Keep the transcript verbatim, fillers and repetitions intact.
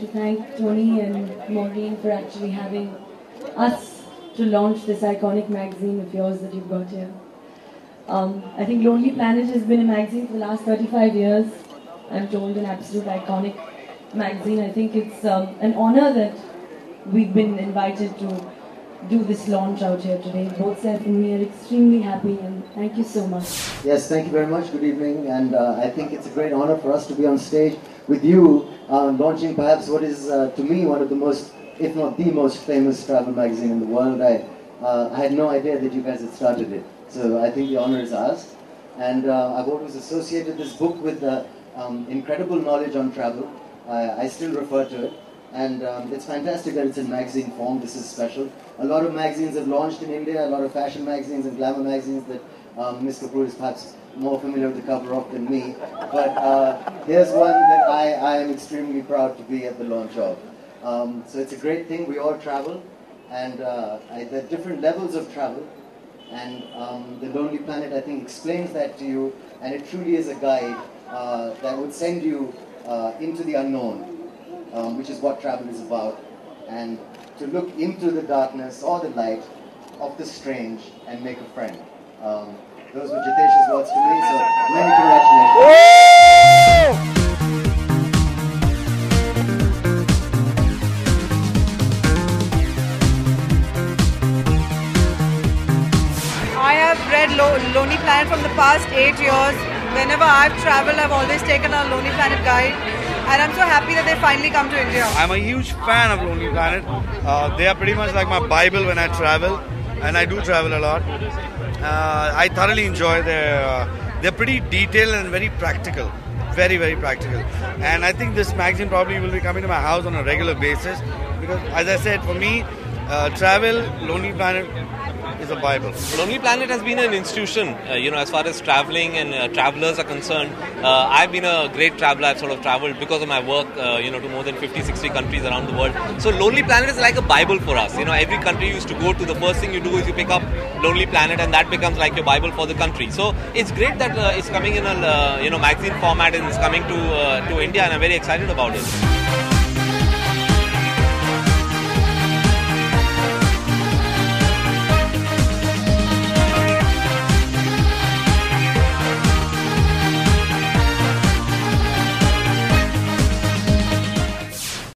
thank Tony and Maureen for actually having us to launch this iconic magazine of yours that you've got here. Um, I think Lonely Planet has been a magazine for the last thirty-five years. I'm told an absolute iconic magazine. I think it's um, an honor that we've been invited to do this launch out here today. Both Seth and me are extremely happy, and thank you so much. Yes, thank you very much. Good evening, and uh, I think it's a great honor for us to be on stage with you, uh, launching perhaps what is uh, to me one of the most, if not the most famous travel magazine in the world. I, uh, I had no idea that you guys had started it, so I think the honor is ours. And uh, I've always associated this book with uh, um, incredible knowledge on travel. Uh, I still refer to it. And um, it's fantastic that it's in magazine form. This is special. A lot of magazines have launched in India, a lot of fashion magazines and glamour magazines that um, Miz Kapoor is perhaps more familiar with the cover of than me. But uh, here's one that I, I am extremely proud to be at the launch of. Um, so it's a great thing. We all travel, and uh, I, there are different levels of travel. And um, The Lonely Planet, I think, explains that to you, and it truly is a guide uh, that would send you uh, into the unknown. Um, which is what travel is about, and to look into the darkness or the light of the strange and make a friend. Um, those were Jitesh's words to me, so many congratulations. I have read Lo Lonely Planet from the past eight years. Whenever I've traveled, I've always taken a Lonely Planet guide. And I'm so happy that they finally come to India. I'm a huge fan of Lonely Planet. Uh, they are pretty much like my Bible when I travel, and I do travel a lot. Uh, I thoroughly enjoy their. Uh, they're pretty detailed and very practical, very very practical. And I think this magazine probably will be coming to my house on a regular basis because, as I said, for me, uh, travel, Lonely Planet is a Bible. Lonely Planet has been an institution, uh, you know, as far as traveling and uh, travelers are concerned. Uh, I've been a great traveler. I've sort of traveled because of my work, uh, you know, to more than fifty, sixty countries around the world. So Lonely Planet is like a Bible for us. You know, every country you used to go to, the first thing you do is you pick up Lonely Planet, and that becomes like your Bible for the country. So it's great that uh, it's coming in a, uh, you know, magazine format and it's coming to uh, to India, and I'm very excited about it.